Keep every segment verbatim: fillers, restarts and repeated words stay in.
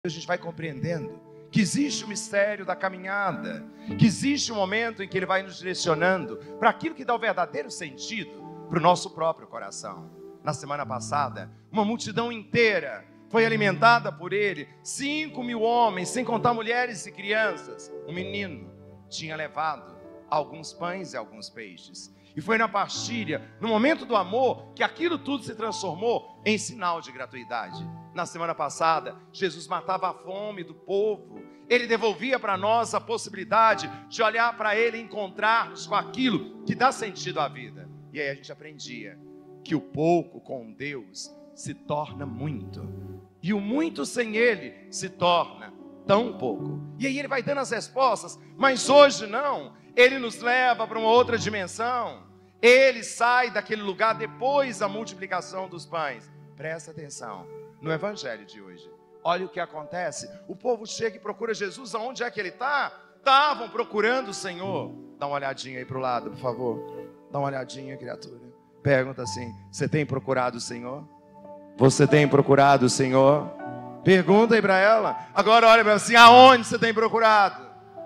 a gente vai compreendendo que existe o mistério da caminhada, que existe um momento em que Ele vai nos direcionando para aquilo que dá o verdadeiro sentido para o nosso próprio coração. Na semana passada, uma multidão inteira foi alimentada por Ele, cinco mil homens, sem contar mulheres e crianças. Um menino tinha levado alguns pães e alguns peixes. E foi na partilha, no momento do amor, que aquilo tudo se transformou em sinal de gratuidade. Na semana passada, Jesus matava a fome do povo. Ele devolvia para nós a possibilidade de olhar para Ele e encontrar-nos com aquilo que dá sentido à vida. E aí a gente aprendia que o pouco com Deus se torna muito. E o muito sem Ele se torna tão pouco. E aí Ele vai dando as respostas, mas hoje não. Ele nos leva para uma outra dimensão. Ele sai daquele lugar depois da multiplicação dos pães. Presta atenção no evangelho de hoje. Olha o que acontece. O povo chega e procura Jesus. Aonde é que Ele está? Estavam procurando o Senhor. Dá uma olhadinha aí para o lado, por favor. Dá uma olhadinha, criatura. Pergunta assim: você tem procurado o Senhor? Você tem procurado o Senhor? Pergunta aí para ela. Agora olha para ela assim: aonde você tem procurado?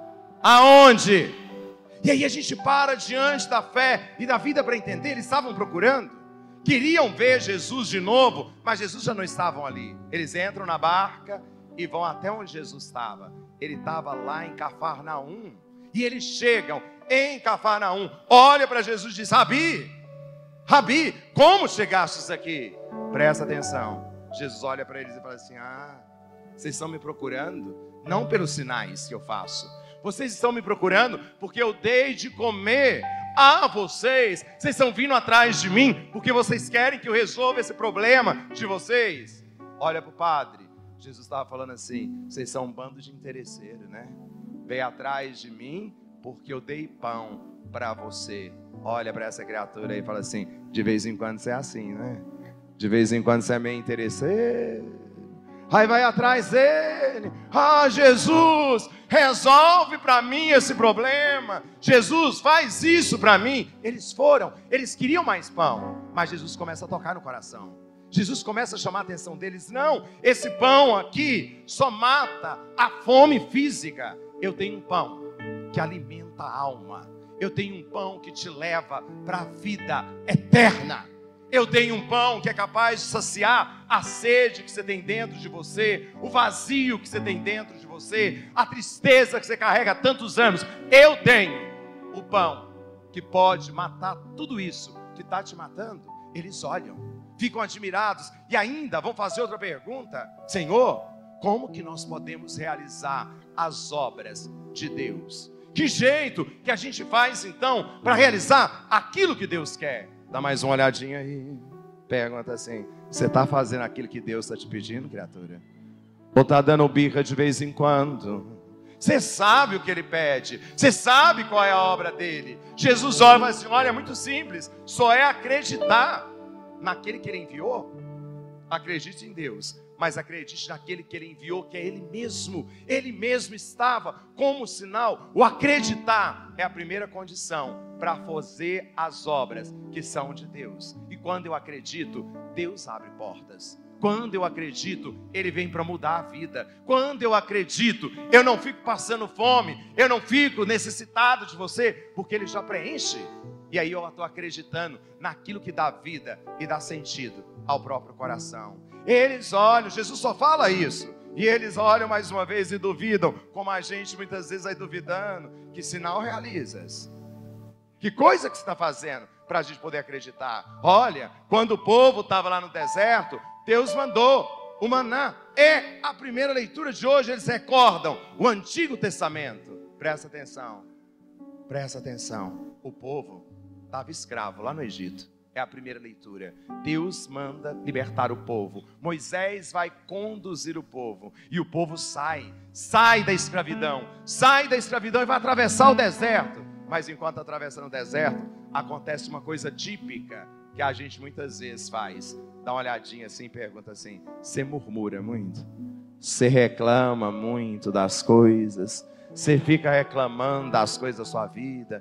Aonde? E aí a gente para diante da fé e da vida para entender. Eles estavam procurando, queriam ver Jesus de novo, mas Jesus já não estava ali. Eles entram na barca e vão até onde Jesus estava. Ele estava lá em Cafarnaum. E eles chegam em Cafarnaum, olha para Jesus e diz: Rabi, Rabi, como chegastes aqui? Presta atenção. Jesus olha para eles e fala assim: ah, vocês estão me procurando não pelos sinais que eu faço. Vocês estão me procurando porque eu dei de comer a vocês. Vocês estão vindo atrás de mim porque vocês querem que eu resolva esse problema de vocês. Olha para o padre. Jesus estava falando assim: vocês são um bando de interesseiros, né? Veio atrás de mim porque eu dei pão para você. Olha para essa criatura aí e fala assim: de vez em quando você é assim, né? De vez em quando você é meio interesseiro. Aí vai atrás dele: ah, Jesus, resolve para mim esse problema. Jesus, faz isso para mim. Eles foram, eles queriam mais pão, mas Jesus começa a tocar no coração. Jesus começa a chamar a atenção deles. Não, esse pão aqui só mata a fome física. Eu tenho um pão que alimenta a alma. Eu tenho um pão que te leva para a vida eterna. Eu tenho um pão que é capaz de saciar a sede que você tem dentro de você, o vazio que você tem dentro de você, a tristeza que você carrega há tantos anos. Eu tenho o pão que pode matar tudo isso que está te matando. Eles olham, ficam admirados e ainda vão fazer outra pergunta: Senhor, como que nós podemos realizar as obras de Deus? Que jeito que a gente faz então para realizar aquilo que Deus quer? Dá mais uma olhadinha aí. Pergunta assim: você está fazendo aquilo que Deus está te pedindo, criatura? Ou está dando birra de vez em quando? Você sabe o que Ele pede, você sabe qual é a obra dele. Jesus olha e fala assim: olha, é muito simples, só é acreditar naquele que Ele enviou. Acredite em Deus, mas acredite naquele que Ele enviou, que é Ele mesmo. Ele mesmo estava como sinal. O acreditar é a primeira condição para fazer as obras que são de Deus. E quando eu acredito, Deus abre portas. Quando eu acredito, Ele vem para mudar a vida. Quando eu acredito, eu não fico passando fome, eu não fico necessitado de você, porque Ele já preenche. E aí eu estou acreditando naquilo que dá vida e dá sentido ao próprio coração. Eles olham, Jesus só fala isso, e eles olham mais uma vez e duvidam, como a gente muitas vezes vai duvidando. Que sinal realizas? Que coisa que você está fazendo para a gente poder acreditar? Olha, quando o povo estava lá no deserto, Deus mandou o maná. É a primeira leitura de hoje. Eles recordam o Antigo Testamento. Presta atenção, presta atenção. O povo estava escravo lá no Egito. É a primeira leitura. Deus manda libertar o povo. Moisés vai conduzir o povo. E o povo sai, sai da escravidão. Sai da escravidão e vai atravessar o deserto. Mas enquanto atravessa no deserto, acontece uma coisa típica que a gente muitas vezes faz. Dá uma olhadinha assim e pergunta assim: você murmura muito? Você reclama muito das coisas? Você fica reclamando das coisas da sua vida?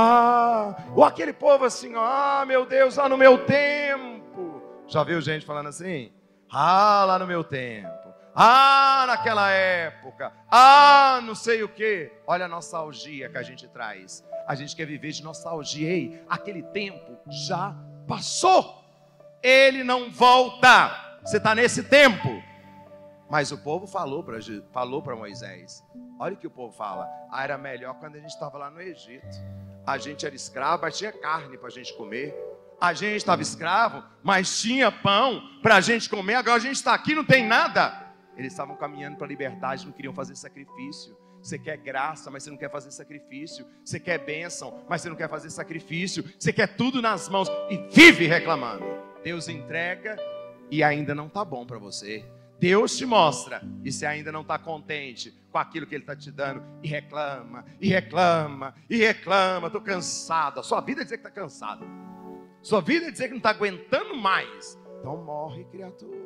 Ah, ou aquele povo assim: ah, meu Deus, lá no meu tempo. Já viu gente falando assim? Ah, lá no meu tempo. Ah, naquela época. Ah, não sei o quê. Olha a nostalgia que a gente traz. A gente quer viver de nostalgia. Ei, aquele tempo já passou. Ele não volta. Você está nesse tempo. Mas o povo falou para falou para Moisés. Olha o que o povo fala. Ah, era melhor quando a gente estava lá no Egito. A gente era escravo, mas tinha carne para a gente comer. A gente estava escravo, mas tinha pão para a gente comer. Agora a gente está aqui, não tem nada. Eles estavam caminhando para a liberdade, não queriam fazer sacrifício. Você quer graça, mas você não quer fazer sacrifício. Você quer bênção, mas você não quer fazer sacrifício. Você quer tudo nas mãos e vive reclamando. Deus entrega e ainda não está bom para você. Deus te mostra e você ainda não está contente com aquilo que Ele está te dando. E reclama, e reclama, e reclama. Estou cansado. A sua vida é dizer que está cansado. Sua vida é dizer que não está aguentando mais. Então morre, criatura.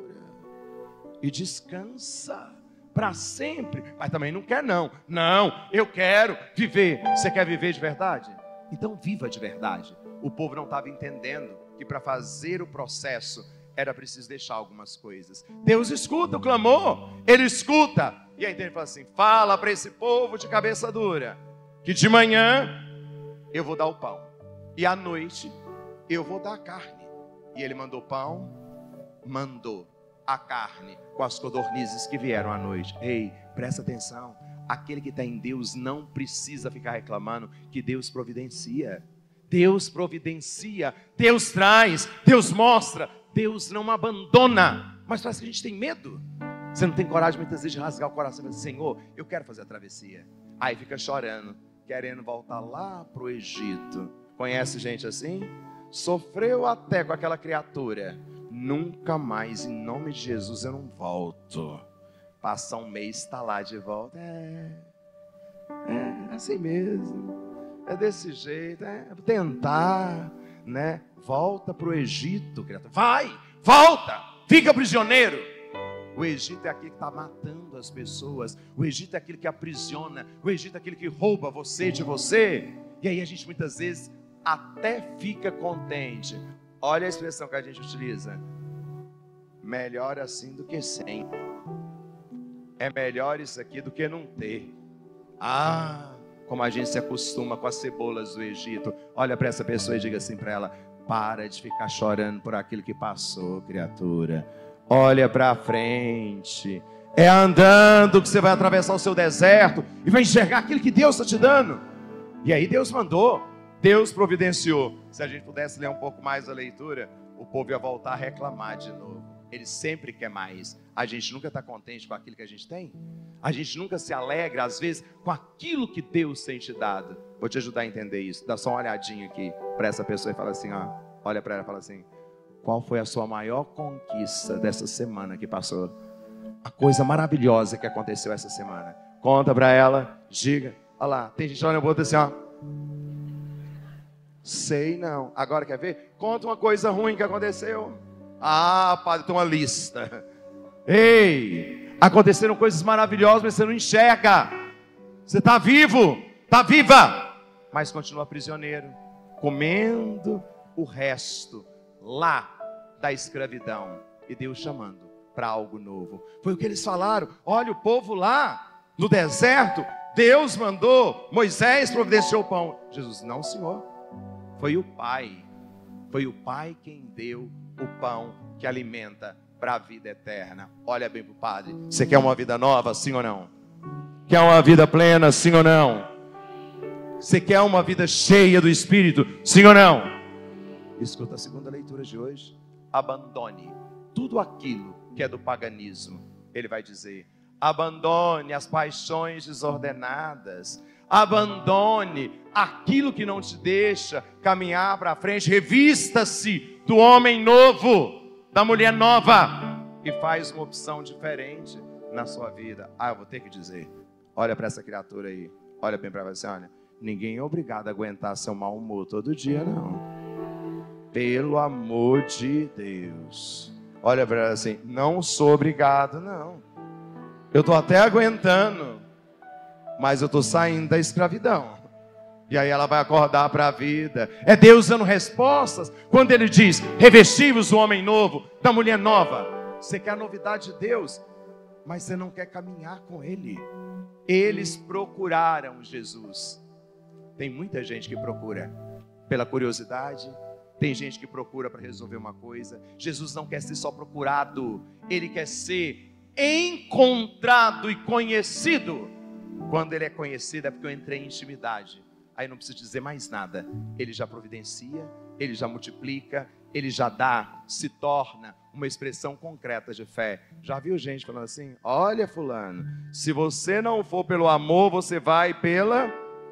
E descansa para sempre. Mas também não quer não. Não, eu quero viver. Você quer viver de verdade? Então viva de verdade. O povo não estava entendendo que para fazer o processo era preciso deixar algumas coisas. Deus escuta o clamor. Ele escuta. E aí ele fala assim, fala para esse povo de cabeça dura, que de manhã eu vou dar o pão. E à noite eu vou dar a carne. E ele mandou pão, mandou a carne com as codornizes que vieram à noite. Ei, presta atenção. Aquele que está em Deus não precisa ficar reclamando que Deus providencia. Deus providencia, Deus traz, Deus mostra, Deus não abandona. Mas parece que a gente tem medo. Você não tem coragem muitas vezes de rasgar o coração e dizer, Senhor, eu quero fazer a travessia. Aí fica chorando, querendo voltar lá para o Egito. Conhece gente assim? Sofreu até com aquela criatura. Nunca mais, em nome de Jesus, eu não volto. Passa um mês, está lá de volta. É, é assim mesmo. É desse jeito, é tentar, né? Volta para o Egito, criatura. Vai, volta, fica prisioneiro. O Egito é aquele que está matando as pessoas. O Egito é aquele que aprisiona. O Egito é aquele que rouba você de você. E aí a gente muitas vezes até fica contente. Olha a expressão que a gente utiliza. Melhor assim do que sem. É melhor isso aqui do que não ter. Ah, como a gente se acostuma com as cebolas do Egito. Olha para essa pessoa e diga assim para ela: para de ficar chorando por aquilo que passou, criatura. Olha para frente. É andando que você vai atravessar o seu deserto e vai enxergar aquilo que Deus está te dando. E aí Deus mandou, Deus providenciou. Se a gente pudesse ler um pouco mais a leitura, o povo ia voltar a reclamar de novo. Ele sempre quer mais. A gente nunca está contente com aquilo que a gente tem. A gente nunca se alegra, às vezes, com aquilo que Deus tem te dado. Vou te ajudar a entender isso. Dá só uma olhadinha aqui para essa pessoa e fala assim, ó, olha para ela e fala assim: qual foi a sua maior conquista dessa semana que passou? A coisa maravilhosa que aconteceu essa semana. Conta para ela, diga. Olha lá, tem gente olhando o outro assim, ó. Sei não. Agora quer ver? Conta uma coisa ruim que aconteceu. Ah, padre, tem uma lista. Ei, aconteceram coisas maravilhosas, mas você não enxerga. Você está vivo, está viva, mas continua prisioneiro, comendo o resto lá da escravidão. E Deus chamando para algo novo. Foi o que eles falaram. Olha, o povo lá no deserto, Deus mandou, Moisés providenciou o pão. Jesus, não, Senhor. Foi o Pai. Foi o Pai quem deu o pão que alimenta para a vida eterna. Olha bem para o Padre. Você quer uma vida nova, sim ou não? Quer uma vida plena, sim ou não? Você quer uma vida cheia do Espírito, sim ou não? Escuta a segunda leitura de hoje. Abandone tudo aquilo que é do paganismo. Ele vai dizer: abandone as paixões desordenadas. Abandone aquilo que não te deixa caminhar para frente. Revista-se do homem novo, da mulher nova, e faz uma opção diferente na sua vida. Ah, eu vou ter que dizer. Olha para essa criatura aí. Olha bem para você, olha. Ninguém é obrigado a aguentar seu mau humor todo dia, não. Pelo amor de Deus. Olha para ela assim: não sou obrigado, não. Eu estou até aguentando, mas eu estou saindo da escravidão. E aí ela vai acordar para a vida. É Deus dando respostas. Quando Ele diz: revestivos o homem novo, da mulher nova. Você quer a novidade de Deus? mas você não quer caminhar com Ele. Eles procuraram Jesus. Tem muita gente que procura pela curiosidade, tem gente que procura para resolver uma coisa. Jesus não quer ser só procurado, Ele quer ser encontrado e conhecido. Quando Ele é conhecido é porque eu entrei em intimidade. Aí não preciso dizer mais nada. Ele já providencia, Ele já multiplica, Ele já dá, se torna uma expressão concreta de fé. Já viu gente falando assim? Olha, fulano, se você não for pelo amor, você vai pela...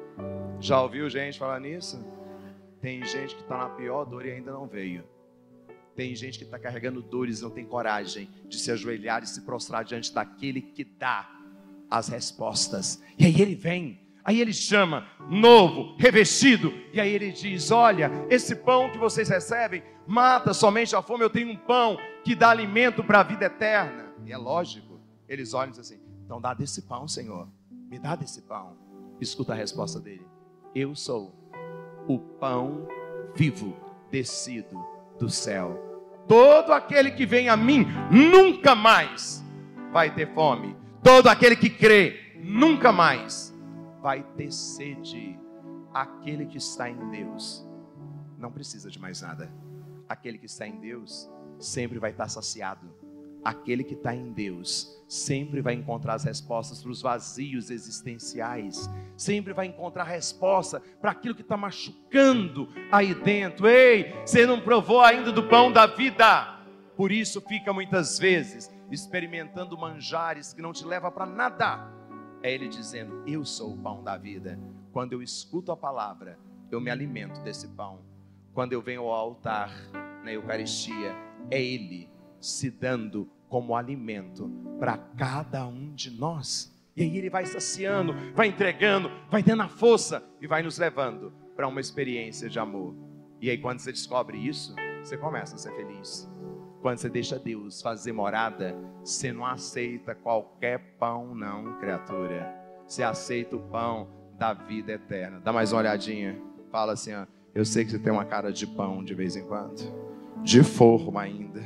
Já ouviu gente falar nisso? Tem gente que está na pior dor e ainda não veio. Tem gente que está carregando dores e não tem coragem de se ajoelhar e se prostrar diante daquele que dá as respostas. E aí ele vem, aí ele chama, novo, revestido, e aí ele diz: olha, esse pão que vocês recebem mata somente a fome, eu tenho um pão que dá alimento para a vida eterna. E é lógico, eles olham e dizem assim: então dá desse pão, Senhor, me dá desse pão. Escuta a resposta dele: eu sou o pão vivo descido do céu. Todo aquele que vem a mim nunca mais vai ter fome. Todo aquele que crê nunca mais vai ter sede. Aquele que está em Deus não precisa de mais nada. Aquele que está em Deus sempre vai estar saciado. Aquele que está em Deus sempre vai encontrar as respostas para os vazios existenciais. Sempre vai encontrar resposta para aquilo que está machucando aí dentro. Ei, você não provou ainda do pão da vida. Por isso fica muitas vezes experimentando manjares que não te levam para nada. É Ele dizendo: eu sou o pão da vida. Quando eu escuto a palavra, eu me alimento desse pão. Quando eu venho ao altar, na Eucaristia, é Ele se dando como alimento para cada um de nós. E aí Ele vai saciando, vai entregando, vai dando a força e vai nos levando para uma experiência de amor. E aí quando você descobre isso, você começa a ser feliz. Quando você deixa Deus fazer morada, você não aceita qualquer pão não, criatura. Você aceita o pão da vida eterna. Dá mais uma olhadinha. Fala assim, ó: eu sei que você tem uma cara de pão de vez em quando, de forma ainda.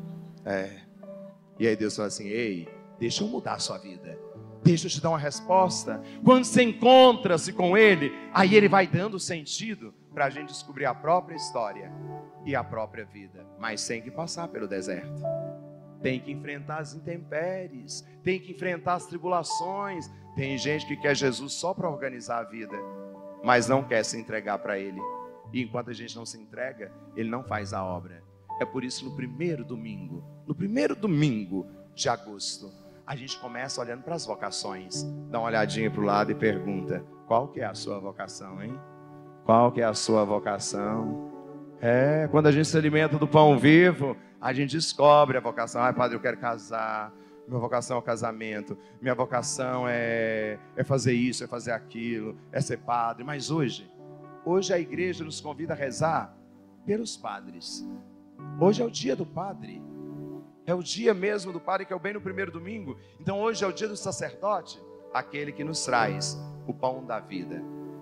É. E aí Deus fala assim: ei, deixa eu mudar a sua vida, deixa eu te dar uma resposta. Quando você encontra-se com Ele, aí Ele vai dando sentido para a gente descobrir a própria história e a própria vida. Mas tem que passar pelo deserto, tem que enfrentar as intempéries, tem que enfrentar as tribulações. Tem gente que quer Jesus só para organizar a vida, mas não quer se entregar para Ele. E enquanto a gente não se entrega, Ele não faz a obra. É por isso no primeiro domingo, no primeiro domingo de agosto, a gente começa olhando para as vocações. Dá uma olhadinha para o lado e pergunta: qual que é a sua vocação, hein? Qual que é a sua vocação? É, quando a gente se alimenta do pão vivo, a gente descobre a vocação. Ai, padre, eu quero casar. Minha vocação é o casamento. Minha vocação é, é fazer isso, é fazer aquilo, é ser padre. Mas hoje, hoje a igreja nos convida a rezar pelos padres. Hoje é o dia do padre. É o dia mesmo do padre, que é o bem no primeiro domingo. Então hoje é o dia do sacerdote, aquele que nos traz o pão da vida.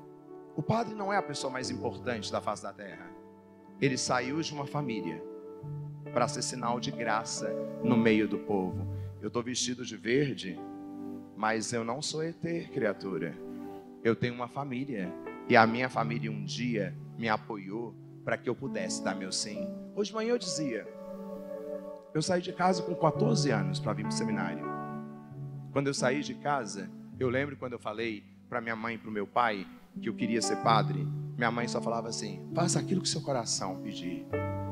O padre não é a pessoa mais importante da face da terra. Ele saiu de uma família para ser sinal de graça no meio do povo. Eu estou vestido de verde, mas eu não sou E T, criatura. Eu tenho uma família, e a minha família um dia me apoiou para que eu pudesse dar meu sim. Hoje de manhã eu dizia, eu saí de casa com quatorze anos para vir para o seminário. Quando eu saí de casa, eu lembro quando eu falei para minha mãe e para o meu pai que eu queria ser padre, minha mãe só falava assim: faça aquilo que seu coração pedir.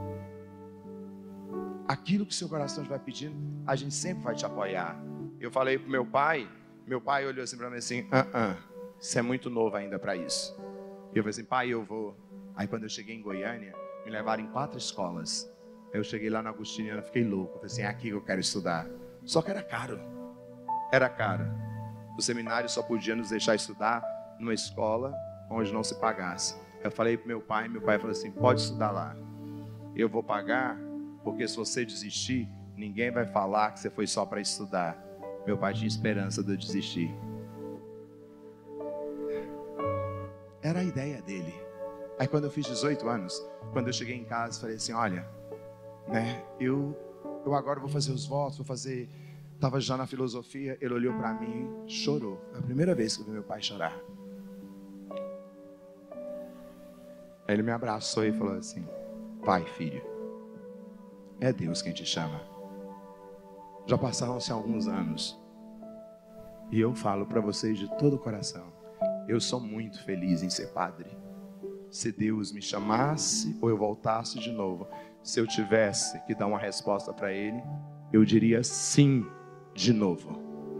Aquilo que seu coração vai pedindo, a gente sempre vai te apoiar. Eu falei para o meu pai, meu pai olhou assim para mim assim: ah, ah, você é muito novo ainda para isso. E eu falei assim: pai, eu vou. Aí quando eu cheguei em Goiânia, me levaram em quatro escolas. Aí eu cheguei lá na Agostiniana, fiquei louco. Eu falei assim: é aqui que eu quero estudar. Só que era caro. Era caro. O seminário só podia nos deixar estudar numa escola onde não se pagasse. Eu falei para meu pai, meu pai falou assim: pode estudar lá. Eu vou pagar, porque se você desistir, ninguém vai falar que você foi só para estudar. Meu pai tinha esperança de eu desistir. Era a ideia dele. Aí quando eu fiz dezoito anos, quando eu cheguei em casa, falei assim: olha, né, eu, eu agora vou fazer os votos, vou fazer, Estava já na filosofia, ele olhou para mim e chorou. Foi a primeira vez que eu vi meu pai chorar. Aí ele me abraçou e falou assim: pai, filho, é Deus quem te chama. Já passaram-se alguns anos. E eu falo para vocês de todo o coração, eu sou muito feliz em ser padre. Se Deus me chamasse ou eu voltasse de novo, se eu tivesse que dar uma resposta para ele, eu diria sim de novo.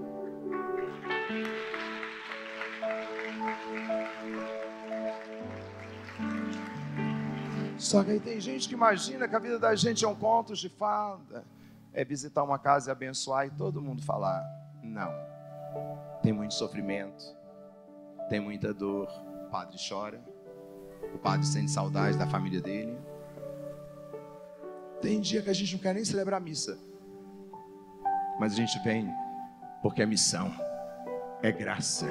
Só que aí tem gente que imagina que a vida da gente é um conto de fada, é visitar uma casa e abençoar e todo mundo falar. Não, tem muito sofrimento, tem muita dor. O padre chora, o padre sente saudade da família dele. Tem dia que a gente não quer nem celebrar a missa, mas a gente vem porque é missão, é graça.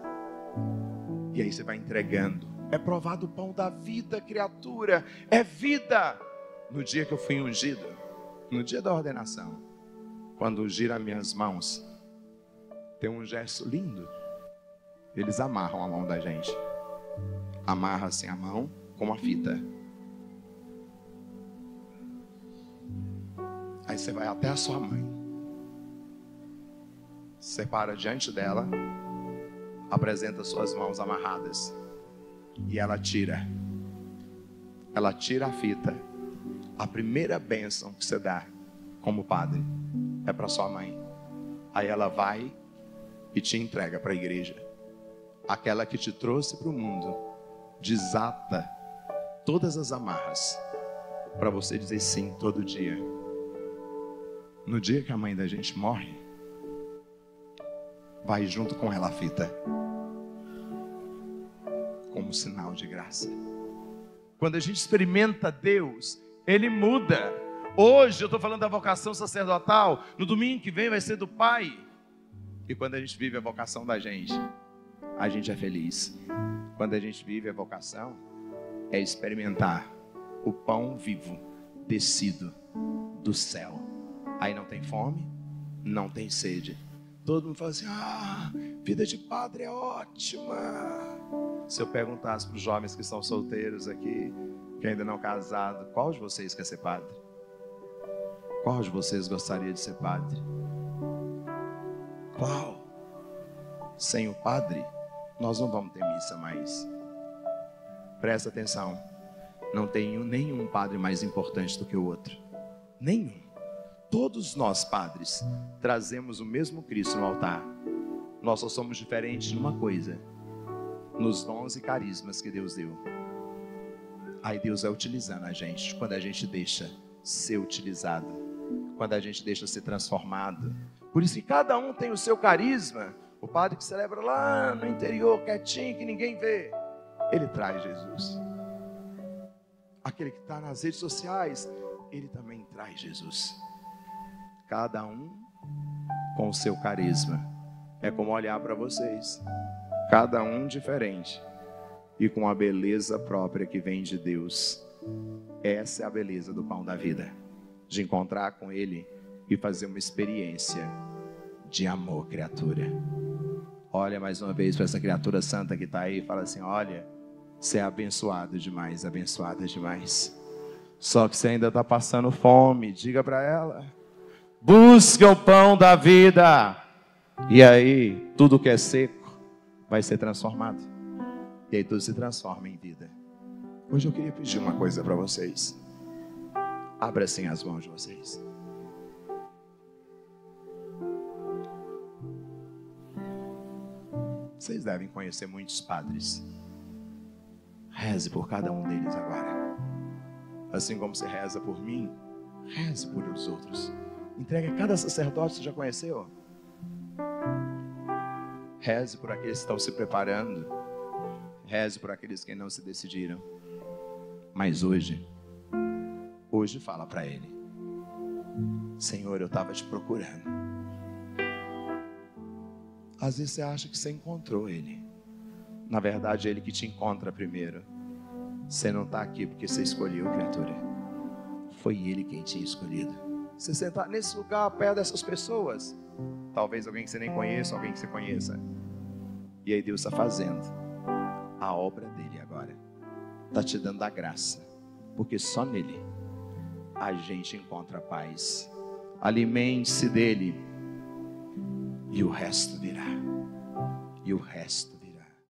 E aí você vai entregando. É provado o pão da vida, criatura, é vida. No dia que eu fui ungido, no dia da ordenação, quando gira minhas mãos, tem um gesto lindo. Eles amarram a mão da gente. Amarra assim a mão com uma fita. Aí você vai até a sua mãe. Você para diante dela, apresenta suas mãos amarradas. E ela tira. Ela tira a fita. A primeira bênção que você dá como padre é para sua mãe. Aí ela vai e te entrega para a igreja. Aquela que te trouxe para o mundo desata todas as amarras para você dizer sim todo dia. No dia que a mãe da gente morre, vai junto com ela a fita, como sinal de graça. Quando a gente experimenta Deus, Ele muda. Hoje eu estou falando da vocação sacerdotal, no domingo que vem vai ser do Pai. E quando a gente vive a vocação da gente, a gente é feliz. Quando a gente vive a vocação, é experimentar o pão vivo, descido do céu. Aí não tem fome, não tem sede. Todo mundo fala assim: ah, vida de padre é ótima. Se eu perguntasse para os jovens que estão solteiros aqui, que ainda não casados, qual de vocês quer ser padre? Qual de vocês gostaria de ser padre? Qual? Sem o padre, nós não vamos ter missa mais. Presta atenção, não tem nenhum padre mais importante do que o outro. Nenhum. Todos nós, padres, trazemos o mesmo Cristo no altar. Nós só somos diferentes numa coisa: nos dons e carismas que Deus deu. Aí Deus vai utilizando a gente, quando a gente deixa ser utilizado, quando a gente deixa ser transformado. Por isso que cada um tem o seu carisma. O padre que celebra lá no interior, quietinho, que ninguém vê, ele traz Jesus. Aquele que está nas redes sociais, ele também traz Jesus. Cada um com o seu carisma. É como olhar para vocês, cada um diferente e com a beleza própria que vem de Deus. Essa é a beleza do pão da vida, de encontrar com Ele e fazer uma experiência de amor, criatura. Olha mais uma vez para essa criatura santa que está aí e fala assim: olha, você é abençoado demais, abençoada demais. Só que você ainda está passando fome. Diga para ela: busque o pão da vida. E aí, tudo que é seco vai ser transformado. E aí tudo se transforma em vida. Hoje eu queria pedir uma coisa para vocês. Abra assim as mãos de vocês. Vocês devem conhecer muitos padres. Reze por cada um deles agora. Assim como você reza por mim, reze por os outros. Entregue a cada sacerdote que você já conheceu. Reze por aqueles que estão se preparando. Reze por aqueles que não se decidiram. Mas hoje, hoje fala para Ele: Senhor, eu estava te procurando. Às vezes você acha que você encontrou Ele. Na verdade, é Ele que te encontra primeiro. Você não está aqui porque você escolheu, criatura. Foi Ele quem tinha escolhido. Você sentar nesse lugar perto dessas pessoas, talvez alguém que você nem conheça, alguém que você conheça. E aí Deus está fazendo a obra dele agora, está te dando a graça, porque só nele a gente encontra paz. Alimente-se dele, e o resto virá, e o resto